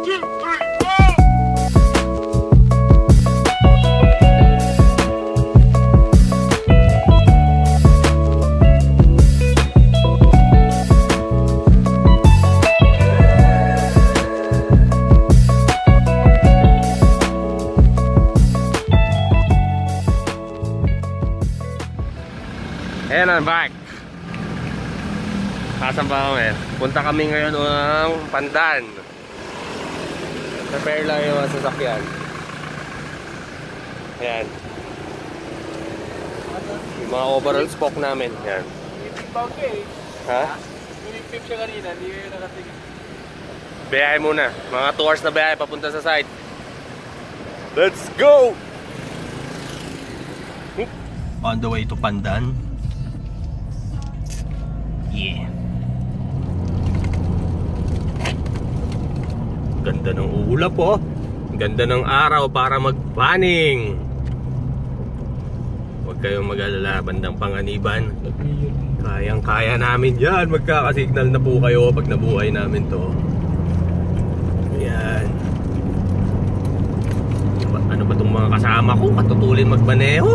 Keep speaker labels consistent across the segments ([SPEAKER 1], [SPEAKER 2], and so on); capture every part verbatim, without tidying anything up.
[SPEAKER 1] two, three, go!
[SPEAKER 2] Ayan, I'm back. Kasan ba kami? Punta kami ngayon ng Pandan. Prepare lang yung mga sasakyan. Ayan. Yung mga overall spoke namin. Ayan. Ha?
[SPEAKER 3] Pinipip siya kanina, hindi kayo nakatingin.
[SPEAKER 2] Biyahe muna. Mga two hours na biyahe papunta sa site. Let's go! On the way to Pandan. Yeah. Ganda ng ulap po. Ganda ng araw para magpaning. Huwag kayong mag-alala, bandang Panganiban. Kayang kaya namin yan. Magkakasignal na po kayo pag nabuhay namin to. Ayan. Ano ba itong mga kasama ko? Katutulin magmaneho.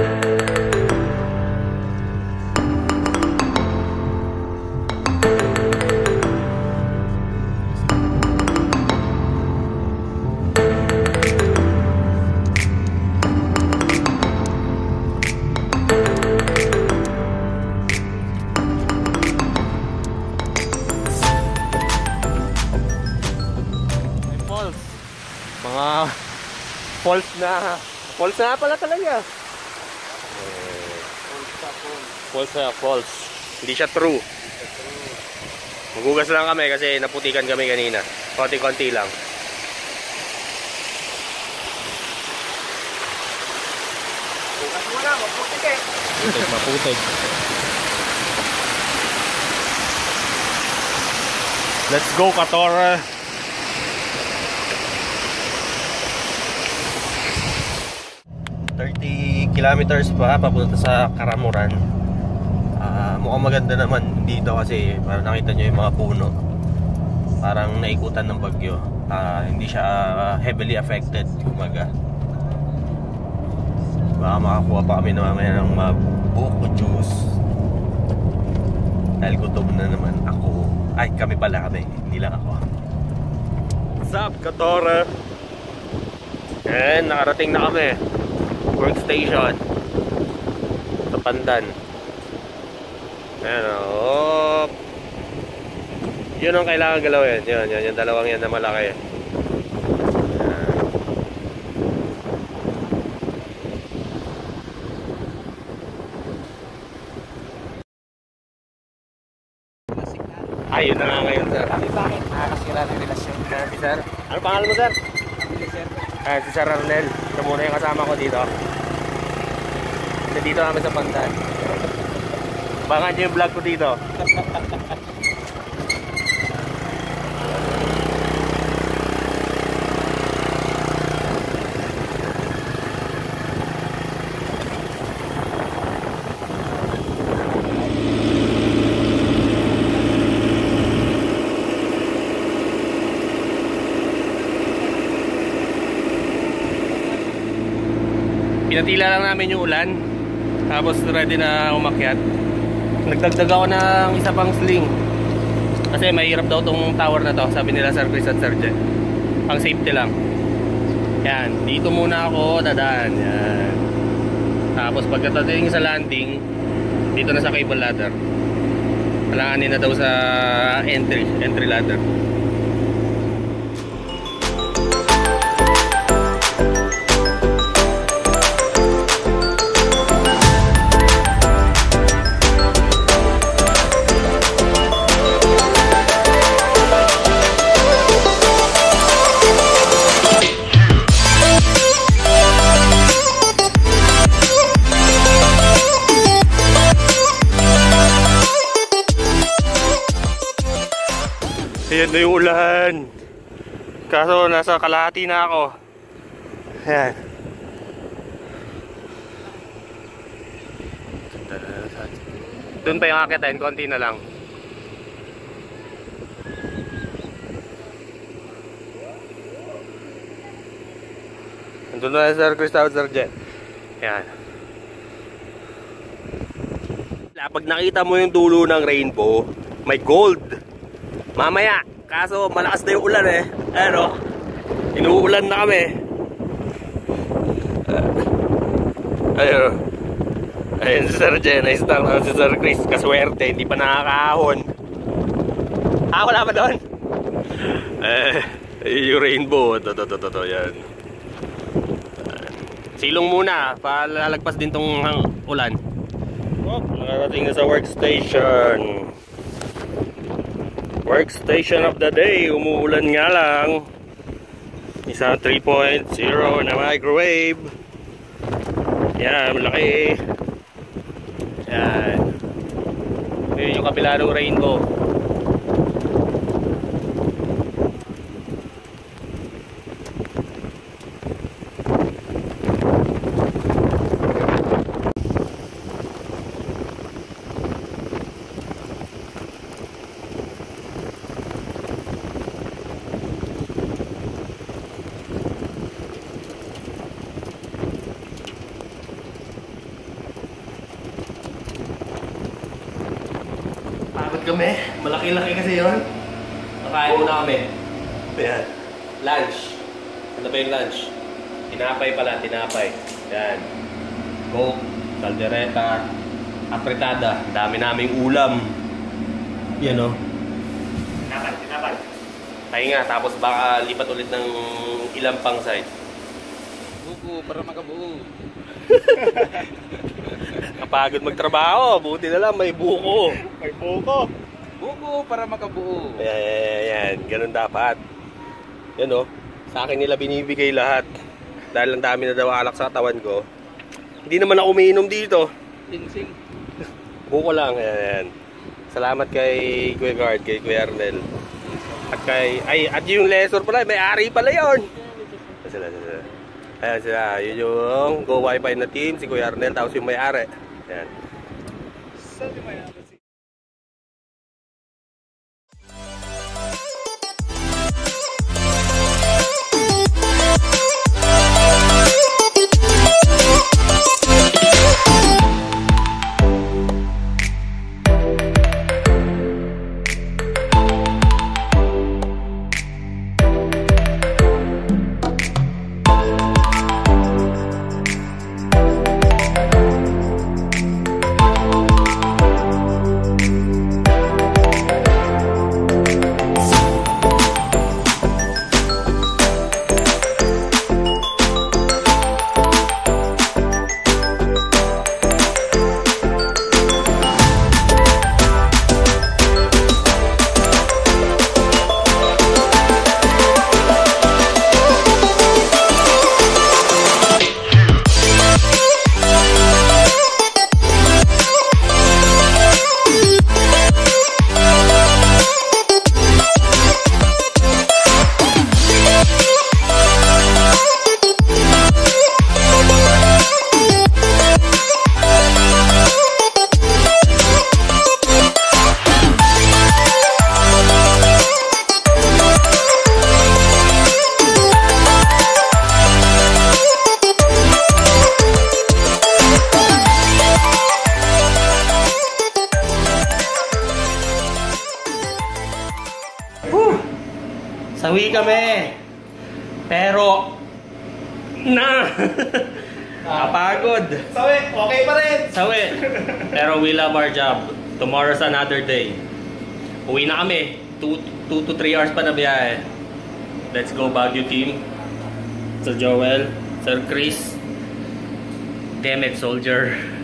[SPEAKER 2] Mga false na false na pala talaga. False na false. Hindi siya true. Magugas lang kami kasi naputikan kami kanina. Konti-konti lang.
[SPEAKER 3] Bukas muna, maputik eh.
[SPEAKER 2] Maputik, maputik. Let's go, Katora. thirty kilometers pa papunta sa Karamuran. Uh, mukhang maganda naman dito kasi para nakita nyo yung mga puno. Parang naikutan ng bagyo. Uh, hindi siya uh, heavily affected, kumaga. Baka makakuha pa kami na mamaya ng mga buko juice. Dahil gutom na naman ako. Ay, kami pala kami, hindi lang ako. What's up, Katora? And nakarating na kami. Workstation sa Pandan. Ayan o. Yun ang kailangan galawin. Yun, yun, yung dalawang yan na malaki. Ayan. Ayun na nga ngayon, sir.
[SPEAKER 3] Bakit nakakasira ng relasyon?
[SPEAKER 2] Si sir. Ano pangalan mo, sir? Ayan, si Sir Arnel. Ito muna yung kasama ko dito. Dito kami sa Pandan. Bangan nyo yung vlog ko dito. Pinatila lang namin yung ulan. Tapos ready na umakyat. Nagdagdag ako ng isa pang sling. Kasi mahirap daw tong tower na to, sabi nila Sir Chris at Sir Jen. Pang safety lang. Yan, dito muna ako dadaan. Yan. Tapos pagkatating sa landing, dito na sa cable ladder. Kailanganin na daw sa entry, entry ladder. Ayan na yung ulan. Kaso nasa kalahati na ako. Ayan. Doon pa yung akitain, konti na lang. Doon na Sir Kristopher Sergeant. Yan. Pag nakita mo yung dulo ng rainbow, may gold. Mamaya, kaso malakas na yung ulan eh. Ano? Inuulan na kami. Uh, ayun. Ayun si Sir Jen. Nice lang si Sir Chris. Kaswerte, hindi pa nakakahon. Ah, wala pa doon? Eh, yung rainbow. Ito, ito, ito, ito. Yan. Silong muna. Palalagpas din tong ulan. Oh, nakarating na sa workstation. Workstation of the day. Umuulan nga lang. Isang three point oh na microwave. Yan, malaki. Yan. Yun yung kabila ng rainbow. Kami, malaki-laki kasi yun. Nakain muna kami. Ayan. Lunch. Ano ba yung lunch? Tinapay pala, tinapay. Ayan. Coke, kaldereta, apritada. Dami naming ulam. Yan o. Tinapay, tinapay. Pahinga, tapos baka lipat ulit ng ilang pang side.
[SPEAKER 3] Buko, para makabuo.
[SPEAKER 2] Kapagod magtrabaho, buti na lang may buko.
[SPEAKER 3] May buko. Buko para makabuo.
[SPEAKER 2] Ayan, ayan, ayan. Ganun dapat. Yan o. Sa akin nila binibigay lahat. Dahil ang dami na daw alak sa katawan ko. Hindi naman ako umiinom dito.
[SPEAKER 3] Singsing.
[SPEAKER 2] Buko lang. Ayan, ayan. Salamat kay Kuya Guard, kay Kuya Arnel. At kay... Ay, at yung lesson pala. May ari pala yun. Sila, sila. Ayan sila. Yun yung Go Wi-Fi na team. Si Kuya Arnel. Tapos yung may ari. Ayan.
[SPEAKER 3] Sabi mo yan.
[SPEAKER 2] Sawi kami. Pero na kapagod.
[SPEAKER 3] Sawi, okay pa rin.
[SPEAKER 2] Sawi. Pero we love our job. Tomorrow's another day. Uwi na kami. two to three hours pa na biyahe. Let's go Baguio team. Sir Joel, Sir Chris. Damn it, soldier.